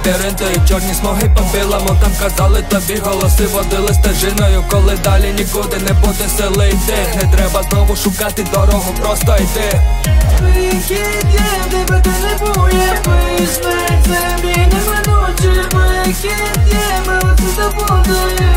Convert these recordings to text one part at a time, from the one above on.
лабіринти і чорні смуги по білому. Там казали тобі, голоси водили стежиною. Коли далі нікуди не буде сили йти, не треба знову шукати дорогу, просто йти. Вихід є, тебе ти не буде. Виїзний, це мій неминучий. Вихід є, ми оце забудемо.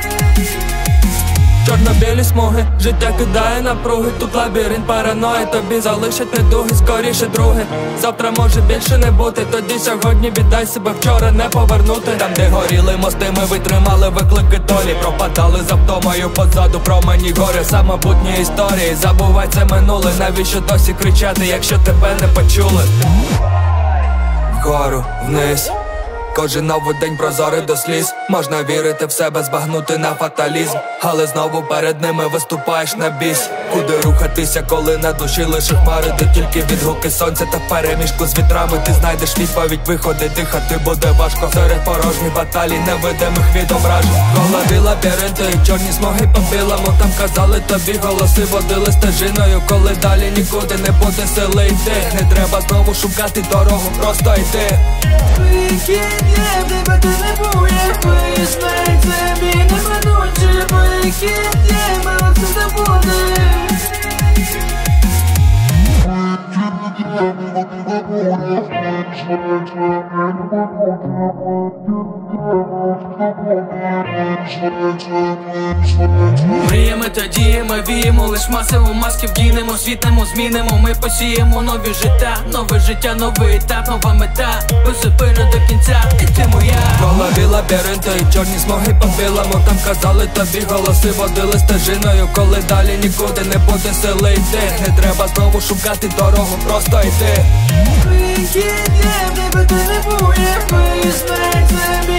Чорно-білі смуги, життя кидає напруги. Тут лабіринт параної, тобі залишать недуги, скоріше друге. Завтра може більше не бути, тоді сьогодні віддай себе, вчора не повернути. Там де горіли мости, ми витримали виклики долі. Пропадали за втомою позаду, промені горя. Самобутні історії, забувай це минуле. Навіщо досі кричати, якщо тебе не почули? Вгору, вниз, кожен новий день прозорий до сліз. Можна вірити в себе, збагнути на фаталізм, але знову перед ними виступаєш на біс. Куди рухатися, коли на душі лише хмари, де тільки відгуки сонця та переміжку з вітрами. Ти знайдеш відповідь, виходи, дихати буде важко. Серед порожніх баталій, невидимих відображень. Голові лабіринти і чорні смуги по білому. Там казали тобі, голоси водили стежиною. Коли далі нікуди не буде сили йти, не треба знову шукати дорогу, просто йти. Вихід є, тебе ти не буде. Виїзний, це мій неминучий. Вихід є, ми оце забудемо. Мріями та діями віємо, лиш масово маски вдінемо, світнемо, змінимо, ми посіємо нові життя, новий етап, нова мета, беззупинно до кінця, і ти моя. В голові лабіринти і чорні смуги по білому. Там казали тобі, голоси водили стежиною. Коли далі нікуди не буде сили йти, не треба знову шукати дорогу, просто йти. Вихід є, тебе ти не буде. Виїзний, це мій